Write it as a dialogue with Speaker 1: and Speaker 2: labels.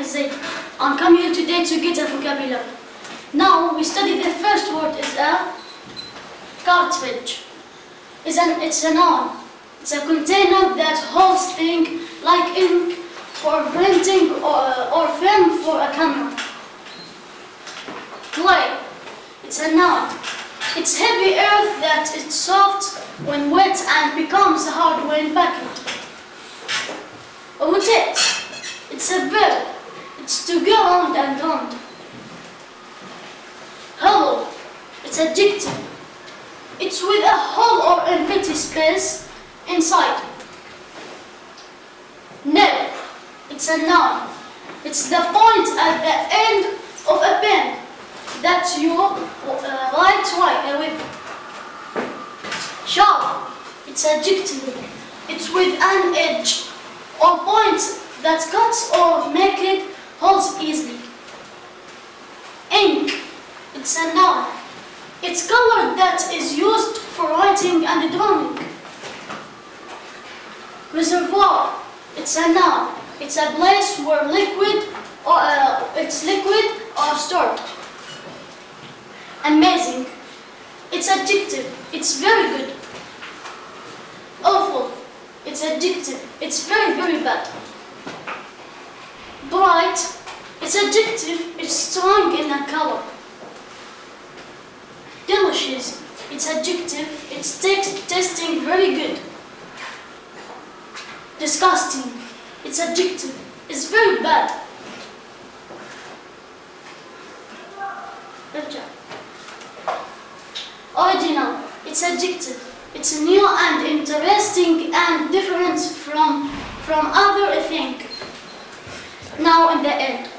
Speaker 1: is Zaid. I'm coming here today to get a vocabulary. Now we study the first word is a cartridge. It's a noun. It's a container that holds things like ink for printing or film for a camera. Clay. It's a noun. It's heavy earth that is soft when wet and becomes hard when packed. Rotate. It's a verb. It's to go round and round. Hollow. It's adjective. It's with a hole or empty space inside. Nail. It's a noun. It's the point at the end of a pen that you write with. Sharp. It's adjective. It's with an edge or point that cuts or makes it holds easily. Ink. It's a noun. It's color that is used for writing and drawing. Reservoir. It's a noun. It's a place where liquid or stored. Amazing. It's adjective. It's very good. Awful. It's adjective. It's very, very bad. Bright. It's adjective. It's strong in a color. Delicious. It's adjective. It's tasting very good. Disgusting. It's adjective. It's very bad. Original. It's adjective. It's new and interesting and different from other things. Now in the end.